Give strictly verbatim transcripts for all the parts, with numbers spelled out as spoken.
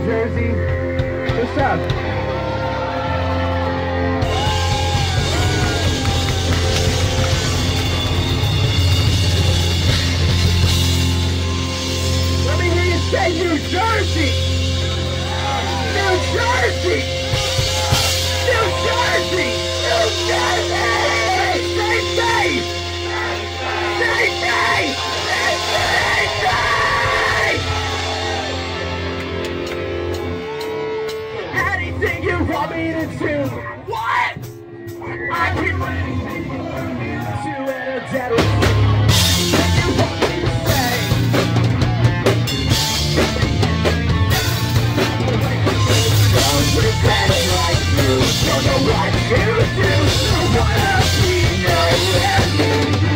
Jersey. What's up? Let me hear you say New Jersey! New Jersey! New Jersey! New Jersey! Stay safe! Stay safe! Stay safe! Anything you want me to do? What? I can to a dead anything you want me to say. Don't pretend like you don't know what to do. I wanna be nowhere near you.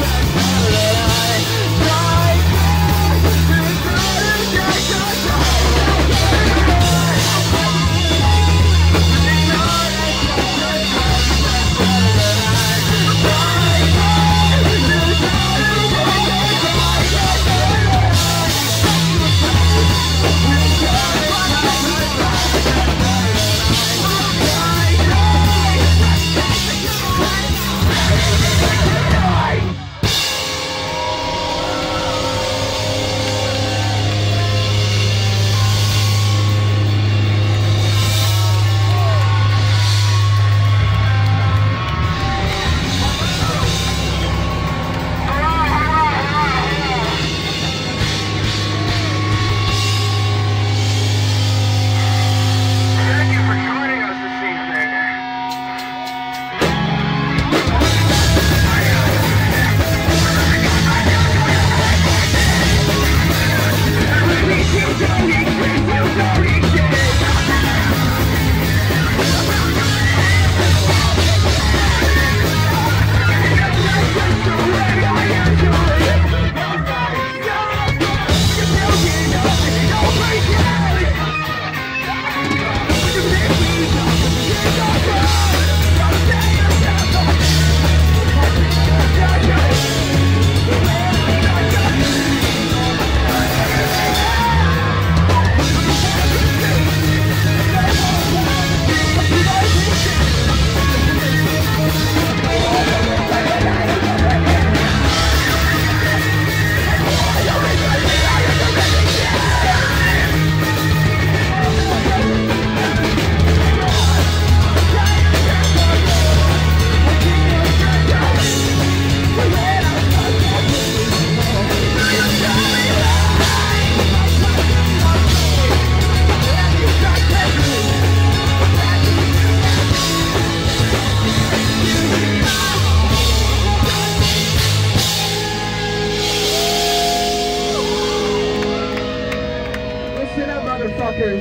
motherfuckers.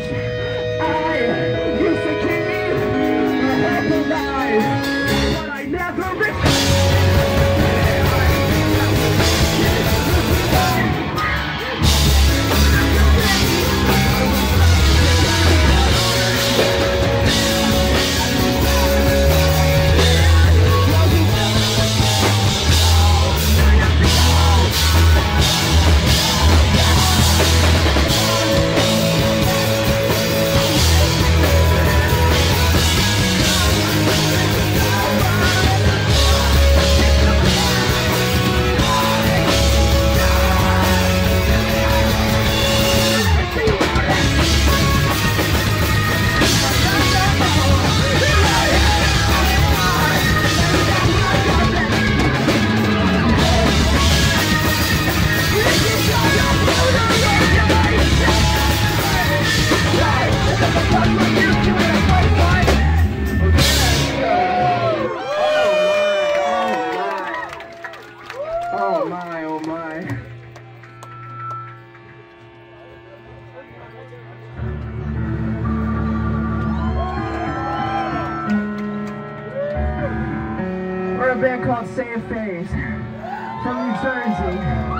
I used to keep a hope alive, but I never We're a band called Save Phase from New Jersey.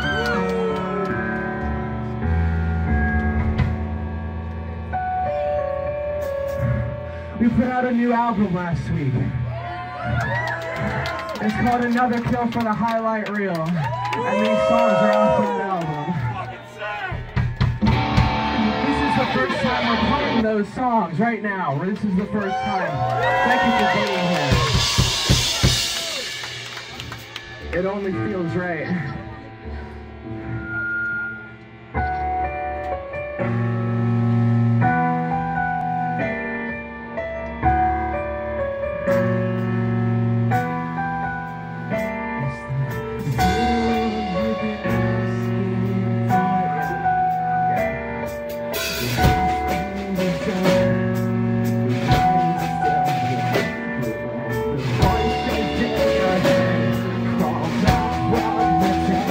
We put out a new album last week. It's called Another Kill for the Highlight Reel, and these songs are off that album. This is the first time we're playing those songs right now. This is the first time. Thank you for being here. It only feels right. Well,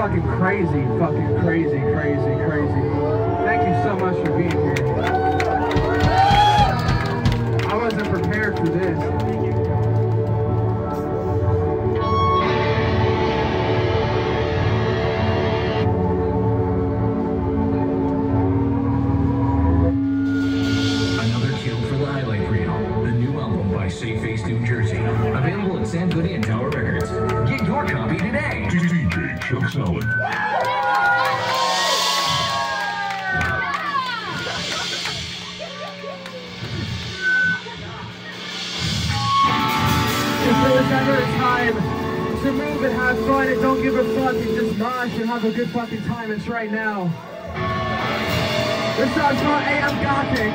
fucking crazy, fucking crazy, crazy, crazy. Thank you so much for being here. I wasn't prepared for this. Safe Face, New Jersey. Available at San Goody and Tower Records. Get your copy today. D J Chuck Solid. If there was ever a time to move and have fun and don't give a fuck and just mosh and have a good fucking time, it's right now. This song's called A M Gothic.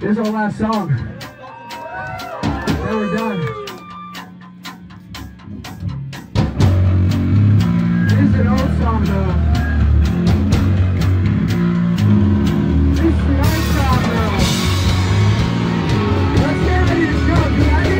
This is our last song. Then we're done. This is an old song though. This is an old song though. Let's get ready to go. You ready?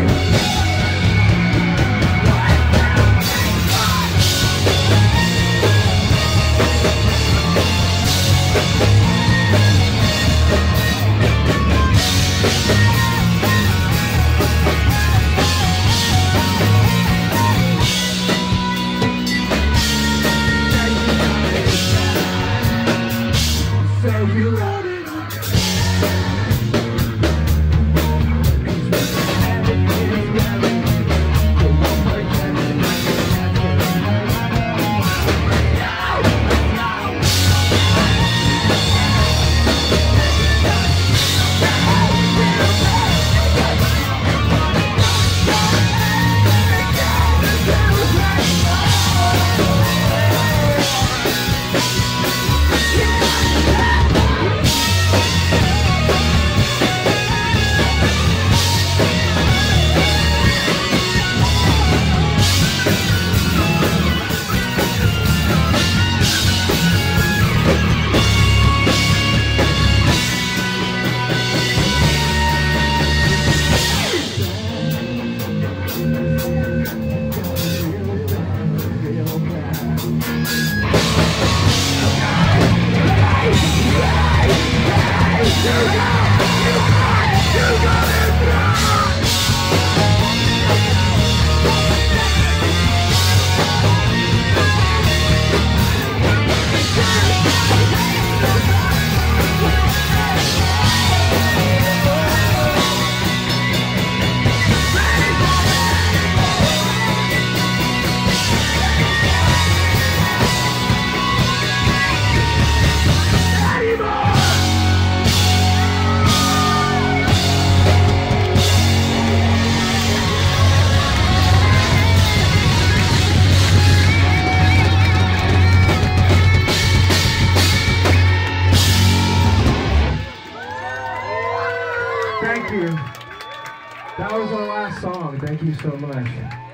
That was our last song. Thank you so much.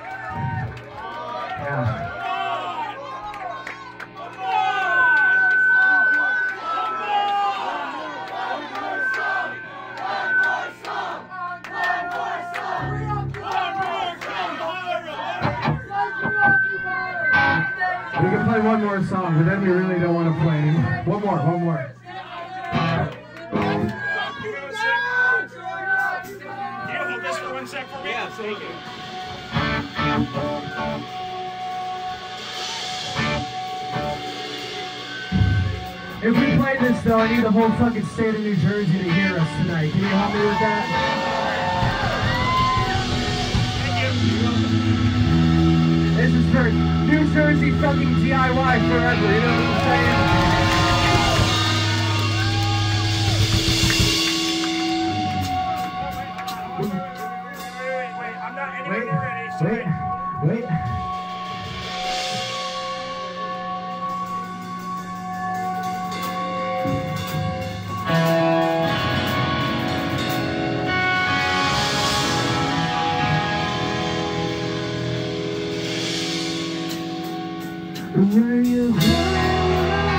Yeah. We can play one more song, but then we really don't want to play anymore. One more, one more. Yeah, thank you. If we play this though, I need the whole fucking state of New Jersey to hear us tonight. Can you help me with that? This is for New Jersey fucking D I Y forever, you know what I'm saying? Wait, wait, wait. Where you going?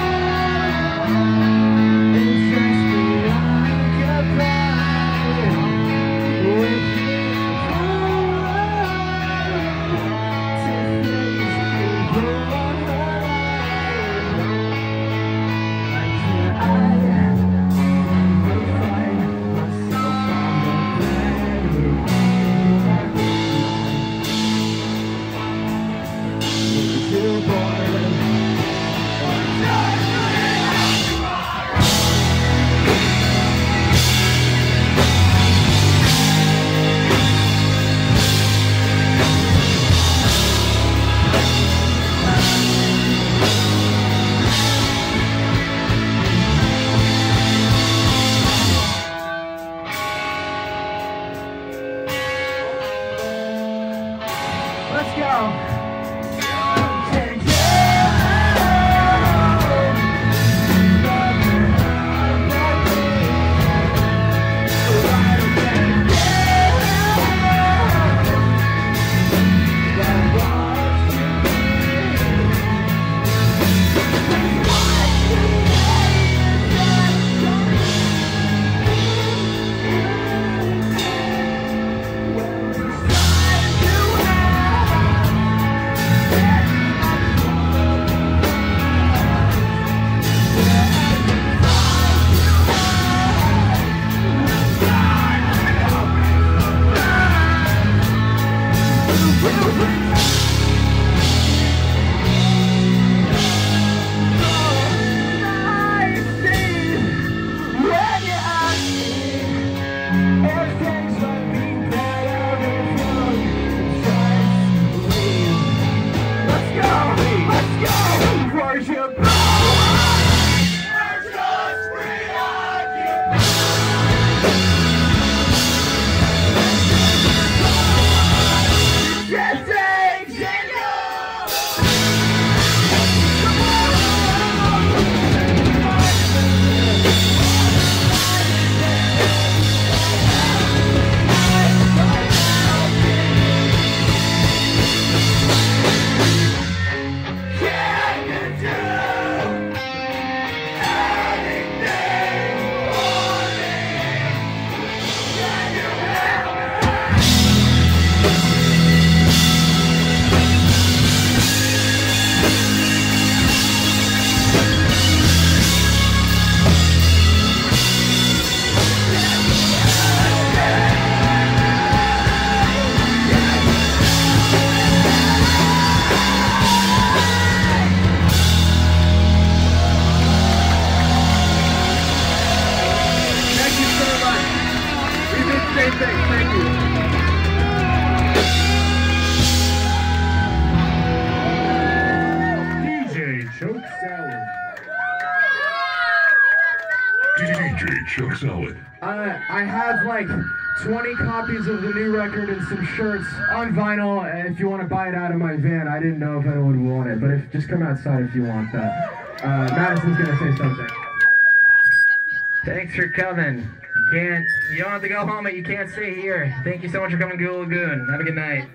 Chuck Solid. Uh, I have like twenty copies of the new record and some shirts on vinyl. If you want to buy it out of my van, I didn't know if anyone would want it, but if just come outside if you want that. Uh, Madison's gonna say something. Thanks for coming. You can't, you don't have to go home, but you can't stay here. Thank you so much for coming to Ghoul Lagoon. Have a good night.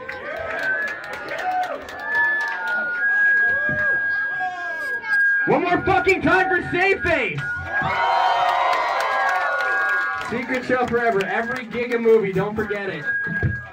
One more fucking time for Save Face! Secret show forever. Every gig a movie, don't forget it.